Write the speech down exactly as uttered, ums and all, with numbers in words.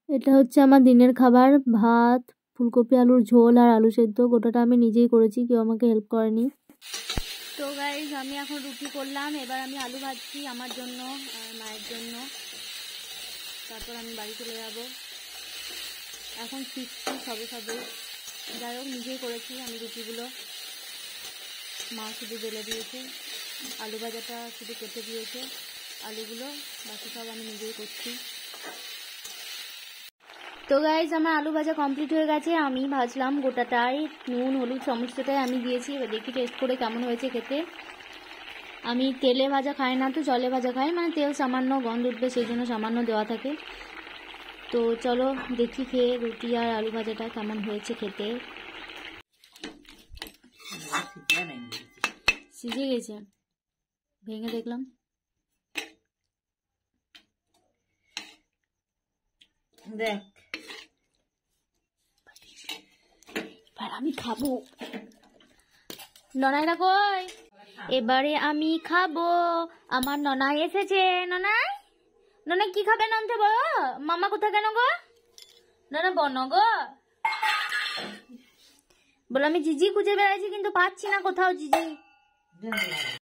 এটা হচ্ছে আমার দিনের খাবার, ভাত, ফুলকপি আলুর ঝোল আর আলু সেদ্ধ। গোটাটা আমি নিজেই করেছি, কেউ আমাকে হেল্প করেনি। তো গাইজ আমি এখন রুটি করলাম, এবার আমি আলু ভাজছি আমার জন্য আর মায়ের জন্য, তারপর আমি বাড়ি চলে যাব। এখন শিখছি সবে সবে, যাই হোক নিজেই করেছি আমি রুটিগুলো, মা শুধু বেলে দিয়েছে, আলু ভাজাটা শুধু কেটে দিয়েছে, আলুগুলো বাকি সব আমি নিজেই করছি। তো গাইজ আমার আলু ভাজা কমপ্লিট হয়ে গেছে, আমি ভাজলাম গোটাটাই, নুন হলুদ সমস্তটাই আমি দিয়েছি। এবার দেখি টেস্ট করে কেমন হয়েছে খেতে। আমি তেলে ভাজা খাই না, তো জলে ভাজা খাই, মানে তেল সামান্য গন্ধ উঠবে সেই জন্য সামান্য দেওয়া থাকে। তো চলো দেখি খেয়ে রুটি আর আলু ভাজাটা কেমন হয়েছে খেতে। সিজে গেছে, ভেঙে দেখলাম। দেখ এবার আমি খাবো। ননাইরা কই? এবারে আমি খাবো, আমার ননাই এসেছে। ননাই ননাই কি খাবে নামতে বলো? মামা কোথায় কেন গো? ননা বনো গো, বলো আমি জিজি খুঁজে বেড়াইছি কিন্তু পাচ্ছি না কোথাও জিজি।